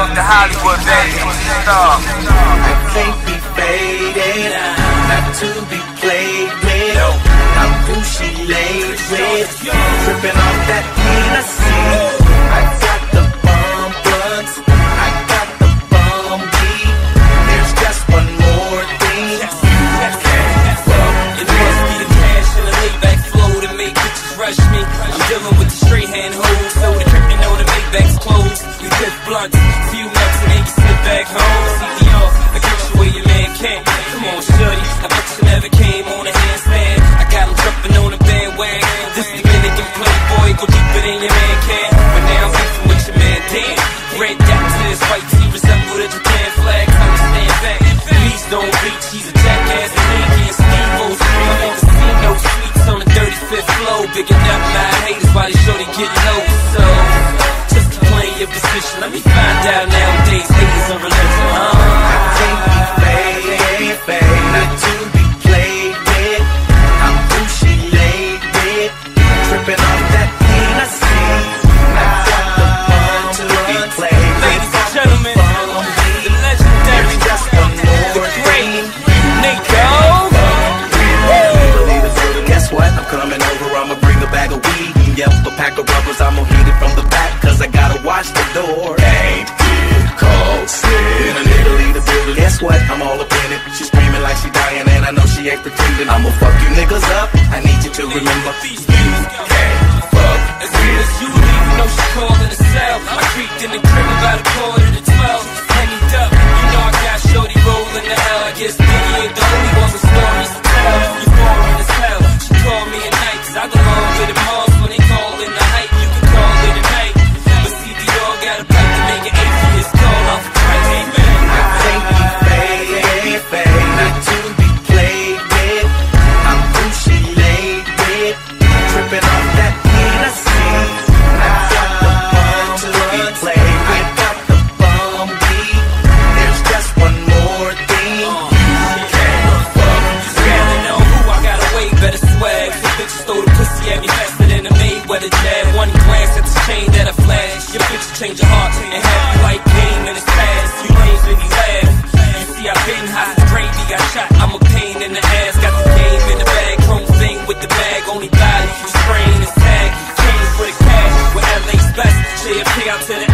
off to Hollywood, baby. Star. I can't be faded, not to be played with. How who she laid with, tripping off that Hennessy. I got the bomb blunts, I got the bomb weed. There's just one more thing. It must be the cash and the layback flow to make bitches rush me. I'm dealing with the straight hand hoes, so the trick know the Maybach's closed. We lift blunts, few nuts and then you sit back home. CDO, I get you where your man can't. Come on, shorty, I bet you never came on a handstand. I got him jumping on the bandwagon. This Dominican playboy go deeper than your man can. But now I'm beefing with your man Dan. Red dot to his white tee resemble the Japan flag. Understand that, please don't reach. He's a jackass and he can't Steve-O's free. I'm in casino suites on the 35th floor. Bigging up my haters while they shorty get low. So, just to play your position, let me find out nowadays haters are religion. I can't be faded, not to be played with. I'm who she laid with, tripping off that Hennessy. I got the bomb to be played with. Ladies and gentlemen, the legendary, just one more thing. Nico. Guess what? I'm coming over, I'ma bring a bag of weed. Yep, a pack of rubbers, I'ma heat it from the back, cause I gotta watch the door. Ain't it cold, in a nigga leave the building. Guess what? I'm all up in it. She screaming like she dying and I know she ain't pretending. I'ma fuck you niggas up, I need you to remember. You can't fuck as soon as you leave, you know she calling the cell. I creeped in the crib about 11:45. Hennied up, you know I got shorty rolling the hell. I guess Biggie ain't the only one with stories to tell. You boring as hell. She called me at night, cause I belong with the malls. When they call in the hype, you can call it a night. But see, the dog got a pipe to make an atheist call off the price. I can't be faded, not to be played with. I'm who she laid with, tripping off that Hennessy. I got the bomb to be played with. I got the bomb weed. There's just one more thing. Can't fuck. You gotta know who I got a way better swag. Some bitches throw the pussy at me faster than a Mayweather jab. One glance at the chain that I flash. Your bitch will change your heart and have you like game in his past. You lanes make me laugh. You see I've been hot as gravy, got shot. I'm a pain in the ass. Got the game in the bag. Chrome thing with the bag. Only body you sprain is tag. Came for the cash with LA's best. JFK out to the